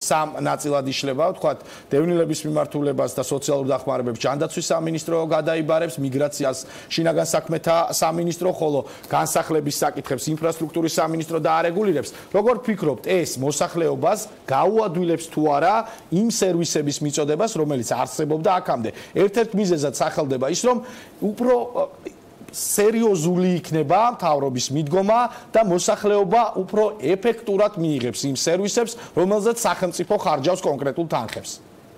სამ ნაწილად იშლება, ვთქვათ, დევნილების მიმართულებას და სოციალურ დახმარებებს ჯანდაცვის სამინისტრო გადაიბარებს, მიგრაციას შინაგან საქმეთა სამინისტრო, ხოლო განსახლების საკითხებს ინფრასტრუქტურის სამინისტრო დაარეგულირებს. Როგორ ფიქრობთ, ეს მოსახლეობას გაუადვილებს თუ არა იმ სერვისების მიწოდებას, რომელიც არსებობდა აქამდე? ერთ-ერთ მიზეზად სახელდება ის, რომ უფრო სერიოზული იქნება მთავრობის მიდგომა და მოსახლეობა უფრო ეფექტურად მიიღებს იმ სერვისებს, რომელზეც სახელმწიფო ხარჯავს კონკრეტულ თანხებს.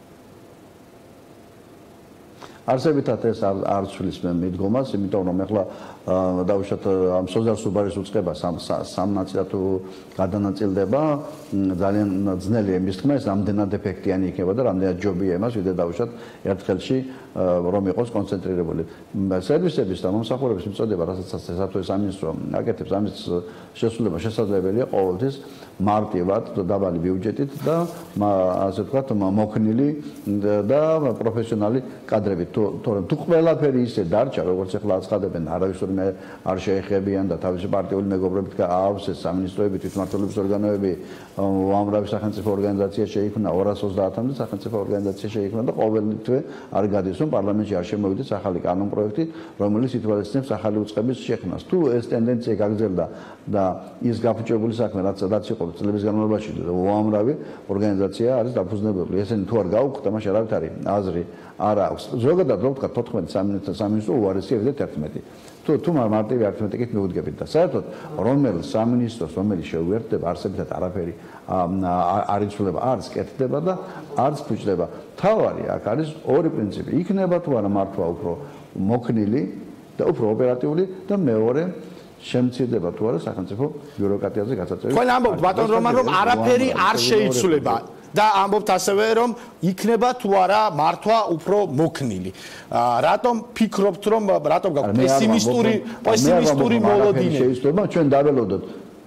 არსებითად ეს არ ცვლის მიდგომას, იმიტომ რომ ეხლა დავუშვათ ამ სოზარ სუბარის უწყება სამ ნაწილად გადანაწილდება, ძალიან ძნელია იმის თქმა, ეს რამდენად ეფექტიანი იქნება და რამდენად ჯობია იმას, ვიდრე დავუშვათ ერთ ხელში რომ იყოს კონცენტრირებული. სერვისების და მომსახურების მიწოდება, რასაც სათავე სამინისტრო აკეთებს, ამის შესრულება შესაძლებელია ყოველთვის მარტივად დაბალი ბიუჯეტით და ასე ვთქვათ მოქნილი და პროფესიონალი კადრებით. თორემ თუ ყველაფერი ისე დარჩა, როგორც ახლა აცხადებენ, არავის არ შეეხებიან და თავისი პარტიული მეგობრებით გააქვს ეს სამინისტროები, თვითმმართველობის ორგანოები, უამრავი სახელმწიფო ორგანიზაცია შეიქმნა, 230-მდე სახელმწიფო ორგანიზაცია შეიქმნა და ყოველთვე არ გადის, რომ პარლამენტში არ შემოვიდეს ახალი კანონპროექტი, რომელიც ითვალისწინებს ახალი უწყების შექმნას. თუ ეს ტენდენცია გაგრძელდა და ის გაფუჭებული საქმე, რაც იყო წლების განმავლობაში, უამრავი ორგანიზაცია არის დაფუძნებული. ესენი თუ არ გაუხდა, მაშინ არავით არის აზრი არ აქვს. ზოგადად რომ ვთქვა 14 სამინისტრო უარესია ვიდრე 11. თუ მარტივი არითმეტიკით მივუდგებით და საერთოდ რომელ სამინისტროს რომელიც შეუერთდება არსებითად არაფერი არ იცვლება, არც კეთდება და არც ფუჭდება. თავარი აქ არის ორი პრინციპი. იქნება თუ არა მართვა უფრო მოქნილი და უფრო ოპერატიული და მეორე შემცირდება თუ არა სახელმწიფო ბიუროკრატიაზე გასაწევი. თქვენ ამბობთ ბატონ რომან რომ არაფერი არ შეიცვლება და ამბობთ ასევე რომ იქნება თუ არა მართვა უფრო მოქნილი. რატომ ფიქრობთ რომ რატომ გაქვთ პესიმისტური მოლოდინი? შეიძლება ჩვენ დაველოდოთ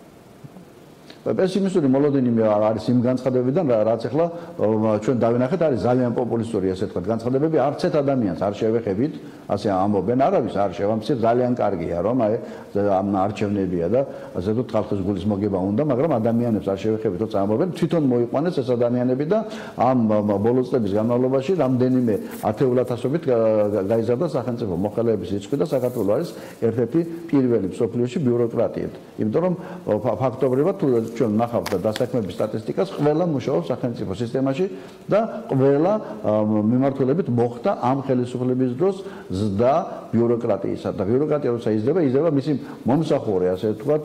პესიმისტური მოლოდინი არის იმ განცხადებებიდან, რაც ახლა ჩვენ დავინახეთ, არის ძალიან პოპულისტური ასე ვთქვათ განცხადებები, არც ერთ ადამიანს არ შევეხებით, ასე ამბობენ, არავის არ შევამცირ, ძალიან კარგია, რომ აი ამ არჩევნებია და ასე ვთქვათ ხალხის გულის მოგება უნდა, მაგრამ ადამიანებს არ შევეხებით, როცა ამბობენ, თვითონ მოიყვანეს ეს ადამიანები და ამ ბოლო წლების განმავლობაში რამდენიმე ათეულათასობით გაიზარდა სახელმწიფო მოხელეების რიცხვი და საქართველოს არის ერთ-ერთი პირველი მსოფლიოში ბიუროკრატიით. იმიტომ რომ ფაქტობრივად თუ ჩვენ ნახავთ და დასაქმების სტატისტიკას, ყველა მუშაობს სახელმწიფო სისტემაში და ყველა მიმართულებით მოხდა ამ ხელისუფლების დროს ზრდა ბიუროკრატიისა და ბიუროკრატია როცა იზრდება მისი მომსახურე, ასე ვთქვათ,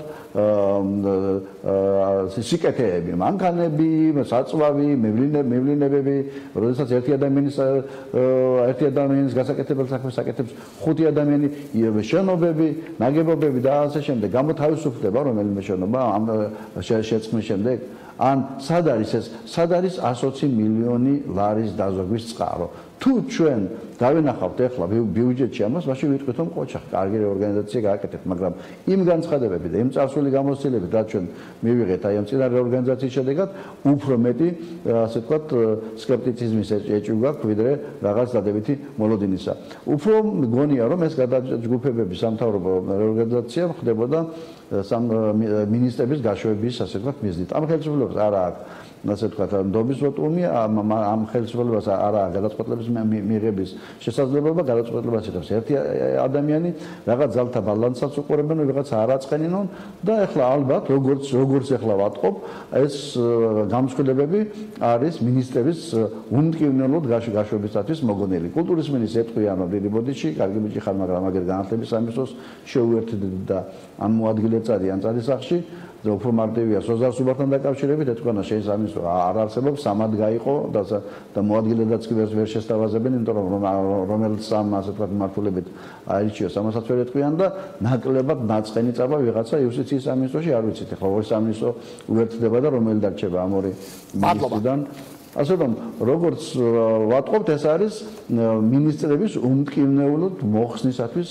სიკეთეები, მანქანები, საწვავი, მევლინებები, როდესაც ერთი ადამიანის გასაკეთებელ საქმეს აკეთებს 5 ადამიანი, შენობები, ნაგებობები და ასე შემდეგ, გამოთავისუფლდება რომელიმე შენობა ამ შეწყმის შემდეგ ან სად არის 120 მილიონი ლარის დაზოგვის წყარო. თუ ჩვენ დავინახავთ ახლა ბიუჯეტში ამას, მაშინ ვიტყვით რომ ყოჩა კარგი რეორგანიზაცია გააკეთეთ, მაგრამ იმ განცხადებები და იმ წარსული გამოცდილებით, რაც ჩვენ მივიღეთ აი ამ წინა რეორგანიზაციის შედეგად, უფრო მეტი ასე ვთქვათ სკეპტიციზმის ეჭვი გვაქვს, ვიდრე რაღაც დადებითი მოლოდინისა. უფრო მგონია რომ ეს გადაჯგუფებების სამთავრობო რეორგანიზაცია ხდებოდა მინისტრების გაშვების ასე ვთქვათ მიზნით. ამ ხელისუფლებას არა აქვს ასე ვთქვათ ნდობის ვოტუმი, ამ ხელისუფლებას არა გადაწყვეტილების მიღების შესაძლებლობა, გადაწყვეტილებას იღებს ერთი ადამიანი, რაღაც ძალთა ბალანსსაც უყურებენ, რაღაც არ აწყენინონ და ეხლა ალბათ როგორც ეხლა ვატყობ, ეს გამსხვილებები არის მინისტრების უმტკივნელოდ გაშვებისათვის მოგონილი. კულტურის მინისტრი ეთქვია რომ დიდი ბოდიში, კარგი ბიჭი ხარ, მაგრამ მაგერ განათლების სამინისტროს შეუერთდით და ამ მოადგილე წარიან წარისახში უფრო მარტივია სოზარ სუბართან დაკავშირებით, ეთქვანა შეისამინისტრო არ არსებობს, სამად გაიყო და მოადგილედაც კი ვერ შესთავაზებენ, იმიტომ რომ რომელიც სამ ასე ვთქვათ მმართველობით აირჩიოს, ამასაც ვერ ეთქვიან და ნაკლებად ნაწყენი წაბა ვიღაცა იუსტიციის სამინისტროში არ ვიცით, ახლა ორი სამინისტრო უერთდება და რომელი დარჩება ამ ორი მინისტრიდან. ასე რომ როგორც ვატყობთ, ეს არის მინისტრების უმტკივნეულოდ მოხსნისათვის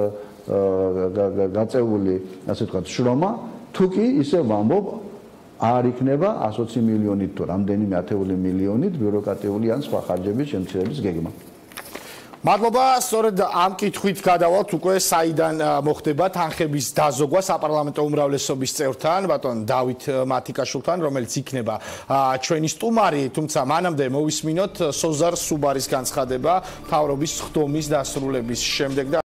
გაწეული ასე ვთქვათ შრომა. თუ კი ისე ვამბობ, არ იქნება 120 მილიონით თუ რამდენიმე ათეული მილიონით ბიუროკრატიული ან სხვა ხარჯების შემცირების გეგმა. მადლობა, სწორედ ამ კითხვით გადავალთ უკვე საიდან მოხდება თანხების დაზოგვა საპარლამენტო უმრავლესობის წევრთან, ბატონ დავით მათიკაშვილთან, რომელიც იქნება ჩვენი სტუმარი, თუმცა მანამდე მოვისმინოთ სოზარ სუბარის განცხადება მთავრობის ხდომის დასრულების შემდეგ და